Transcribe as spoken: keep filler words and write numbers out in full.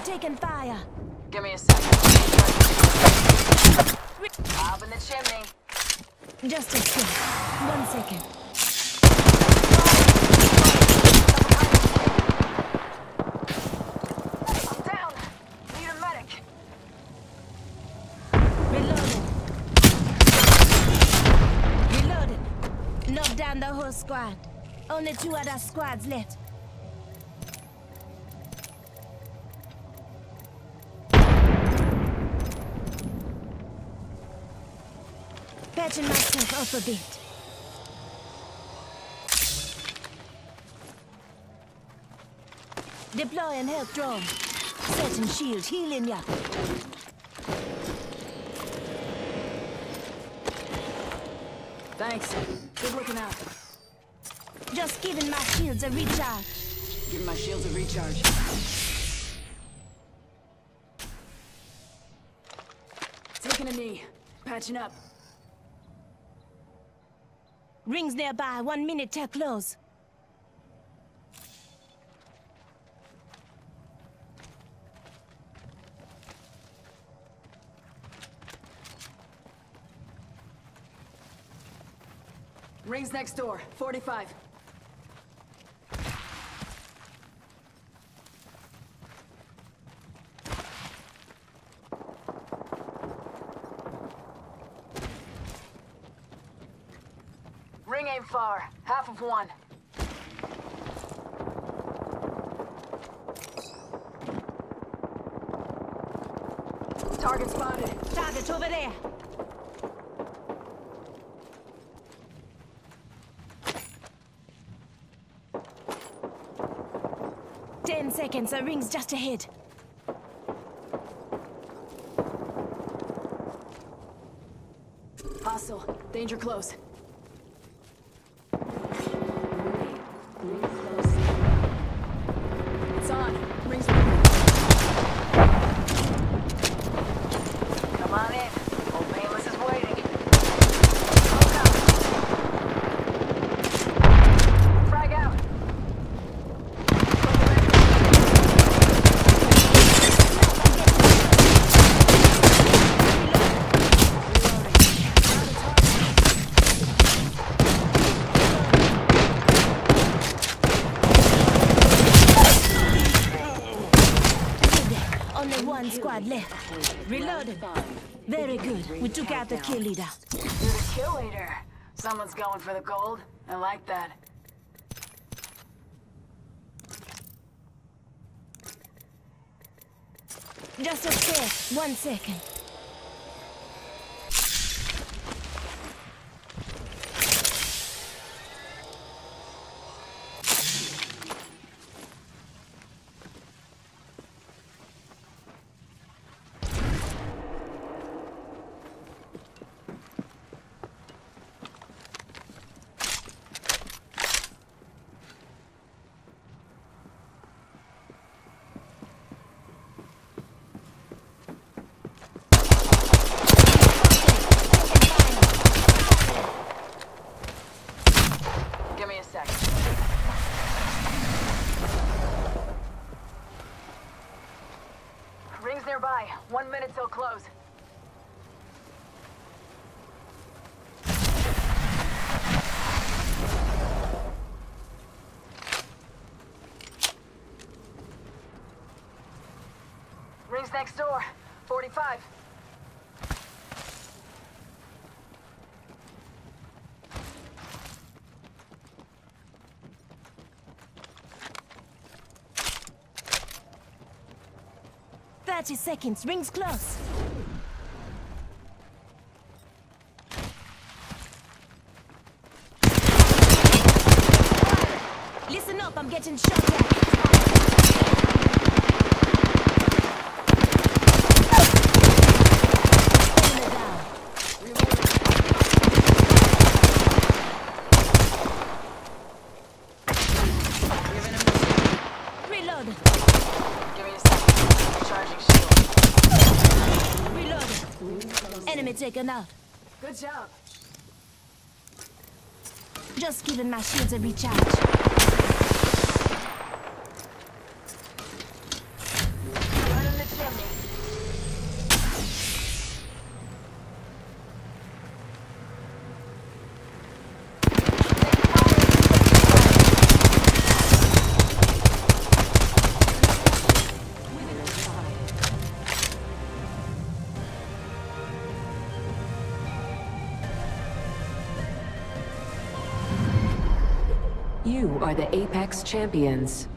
taking fire. Give me a second. Up in the chimney. Just a sec. One second. I'm down. Need a medic. Reloading. Reloading. Knock down the whole squad. Only two other squads left. Patching myself up a bit. Deploying health drone. Setting shield, healing ya. Thanks. Good looking out. Just giving my shields a recharge. Give my shields a recharge. Taking a knee. Patching up. Rings nearby, one minute till close. Rings next door. forty-five. Ring ain't far. Half of one. Target spotted. Target over there. Ten seconds, the ring's just ahead. Hostile. Danger close. It's on. Rings moving. Come on in. Old Painless is waiting. Look out. Frag out. Only one squad left. Reloading. Very good. We took out the kill leader. You're the kill leader. Someone's going for the gold. I like that. Just a sec. One second. Give me a second. Rings nearby. One minute till close. Rings next door. forty-five. Thirty seconds. Rings close. Listen up, I'm getting shot at. Reload. Give me a second. Charging shield. Reload. Enemy taken out. Good job. Just giving my shields a recharge. You are the Apex Champions.